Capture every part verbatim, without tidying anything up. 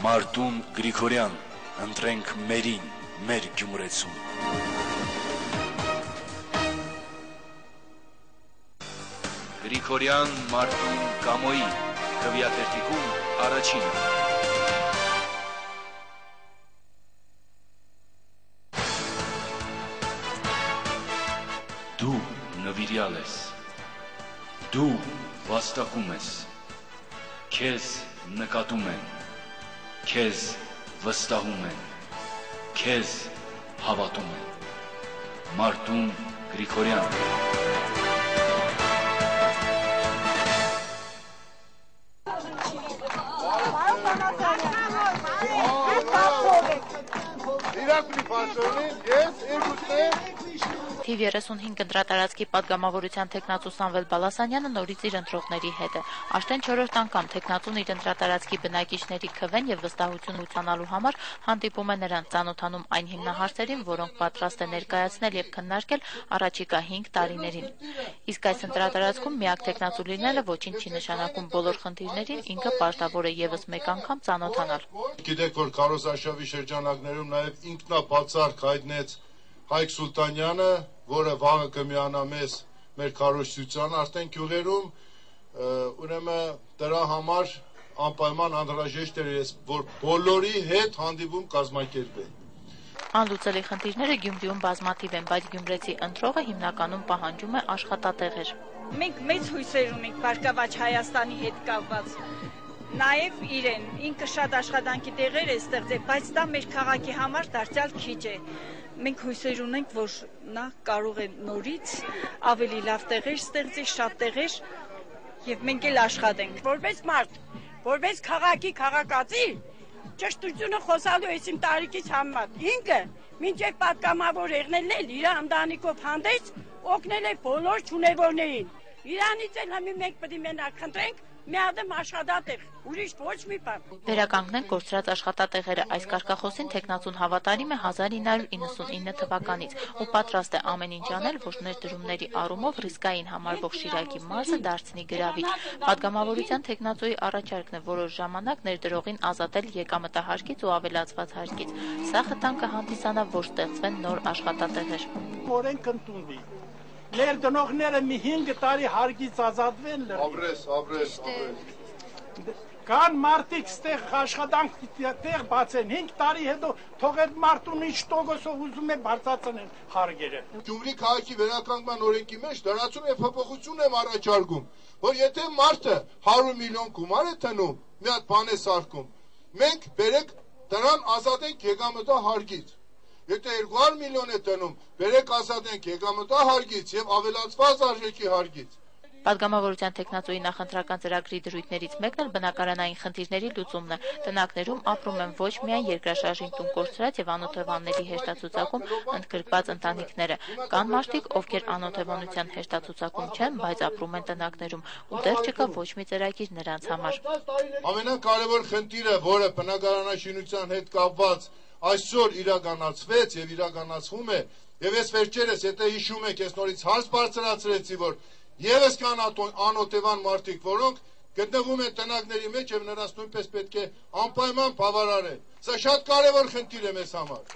Մարտուն Գրիգորյան, ընտրենք մերին, մեր Գյումրեցուն։ Գրիգորյան Մարտուն Կամոյի, Քվեաթերթիկում առաջինը։ Դու նվիրյալ ես, դու վաստակում ես, քեզ նկատում են, քեզ վստահում են, քեզ հավատում են։ Մարտուն Գրիգորյան։ Թիվ երեսունհինգ ընտրատարածքի պատգամավորության թեկնածու Սամվել Բալասանյանը նորից իր ընտրողների հետ է։ Աշտեն չորրորդ անգամ թեկնածուն իր ընտրատարածքի բնակիչների քվեն եւ վստահություն ուսանալու համար հանդիպում է նրանց, ծանոթանում այն հիմնահարցերին, որոնք պատրաստ է ներկայացնել եւ քննարկել առաջիկա հինգ տարիներին։ Իսկ այս ընտրատարածքում միակ թեկնածու լինելը ոչինչ չի նշանակում, բոլոր խնդիրներին ինքը պարտավոր է եւս մեկ անգամ ծանոթանալ։ Գիտեք, որ Քարոզարշավի շրջանակներում նաեւ ինքնաբացարկ հայտնեց Հայկ Սուլտանյանը, որը վաղը կմիանա մեզ մեր քարոզչությանը արդեն գյուղերում, ուրեմն դրա համար անպայման անհրաժեշտ էր, որ բոլորի հետ հանդիպում կազմակերպեն։ Անլուծելի խնդիրները Գյումրիում բազմաթիվ են, բայց գյումրեցի ընտրողը հիմնականում պահանջում է աշխատատեղեր։ Մենք մեծ հույսեր ունենք Բարգավաճ Հայաստանի հետ կապված։ Նաև իրեն, ինքը շատ աշխատանքի տեղեր է ստեղծել, բայց դա մեր քաղաքի համար դարձյալ քիչ է։ Մենք հույսեր ունենք, որ նա կարող է նորից ավելի լավ տեղեր ստեղծի, շատ տեղեր, եւ մենք էլ աշխատենք։ Որպես մարդ, որպես քաղաքի քաղաքացի, ճշտությունը խոսալու է իմ տարիքից համեմատ։ Ինքը մինչև պատգամավոր եղնել է իր ընտանիքով հանդես, օգնել է բոլոր չունևորներին։ Իրանից էլ համի մենք պետք է մենակ խնդրենք միադեմ աշխատատեղ, ուրիշ ոչ մի բան։ Վերականգնենք կորցրած աշխատատեղերը։ Այս կարգախոսին թեկնածուն հավատարիմ է հազար ինը հարյուր իննսունինը թվականից ու պատրաստ է ամեն ինչ անել, որ ներդրումների առումով ռիսկային համարվող Շիրակի մարզը դարձնի գրավիչ։ Պատգամավորության թեկնածուի առաջարկն է որոշ ժամանակ ներդրողին ազատել եկամտահարկից ու ավելացված հարկից։ Սա խթան կհանդիսանա, որ ստեղծվեն նոր աշխատատեղեր։ Օրենք ընդունվի։ Ներդնողները մի հինգ տարի հարկից ազատվեն։ Ապրես, ապրես, ապրես։ Կան մարդիկ ստեղ աշխատանք տեղ բացեն, հինգ տարի հետո թող այդ մարդուն ինչ տոկոսով ուզում է բարձրացնել հարկերը։ Գյումրի քաղաքի վերականգնման օրենքի մեջ դրացում է փոփոխություն եմ առաջարկում, որ եթե մարդը հարյուր միլիոն գումար է տնում, մի հատ բան է սարքում, մենք բերեք դրան ազատենք եկամտահարկից։ Եթե երկու հարյուր միլիոն է տնում, բերեք ազատենք եկամտահարկից եւ ավելացված արժեքի հարկից։ Պատգամավորության թեկնածուի նախընտրական ծրագրի դրույթներից մեկն էլ բնակարանային խնդիրների լուծումն է։ Տնակներում ապրում են ոչ միայն երկրաշարժին տուն կորցրած եւ անօթևանների հեշտացուցակում ընդգրկված ընտանիքները, կան մարդիկ, ովքեր անօթևանության հեշտացուցակում չեն, բայց ապրում են տնակներում ու դեռ չկա ոչ մի ծրագիր նրանց համար։ Ամենակարևոր խնդիրը, որը բնակարանաշինության հետ կապված այսօր իրականացվեց եւ իրականացվում է, եւ ես վերջերս, եթե հիշում եք, ես նորից հարց բարձրացրեցի, որ եւս կան անօթևան մարդիկ, որոնք գտնվում են տնակների մեջ եւ նրանց նույնպես պետք է անպայման բավարարել։ Սա շատ կարեւոր խնդիր է մեզ համար։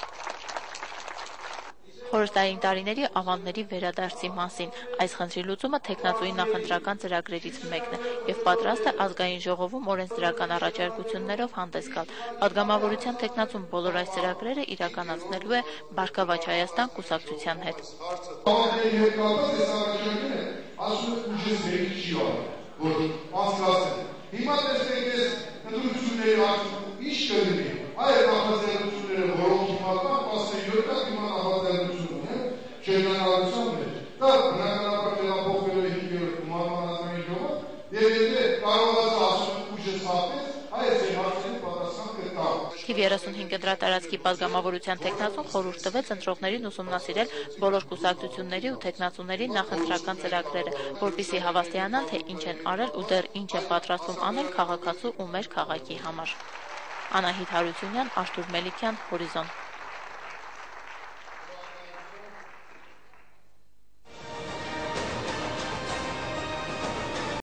Խորհրդային տարիների ավանդների վերադարձի մասին այս խնդրի լուծումը թեկնածուի նախընտրական ծրագրերից մեկն է եւ պատրաստ է ազգային ժողովում օրենսդրական առաջարկություններով հանդես գալ։ Պատգամավորության թեկնածուն բոլոր այս ծրագրերը իրականացնելու է Բարգավաճ Հայաստան կուսակցության հետ։ Հիմա տեսնենք այս ընտրությունների արդյունքում ինչ կլինի։ Այդ նախաձեռնությունները, որոնք հիմա կան, տասնյոթ հիմա նախաձեռնություն են, շրջանառության մեջ։ Դա բնականաբար տեղափոխվել է հինգերորդ գումարման ազգային ժողով, եւ եթե կարողացա ասում ուժը ցապեց, այս է հարցերի պատասխան կտա։ Թիվ երեսունհինգ ընտրատարածքի պատգամավորության թեկնածուն խորհուրդ տվեց ընտրողներին ուսումնասիրել բոլոր կուսակցությունների ու թեկնածուների նախընտրական ծրագրերը, որպեսզի հավաստիանան, թե ինչ են արել ու դեռ ինչ են պատրաստվում անել քաղաքացու ու մեր քաղաքի համար։ Անահիտ Հարությունյան, Աշտուր Մելիքյան, Հորիզոն։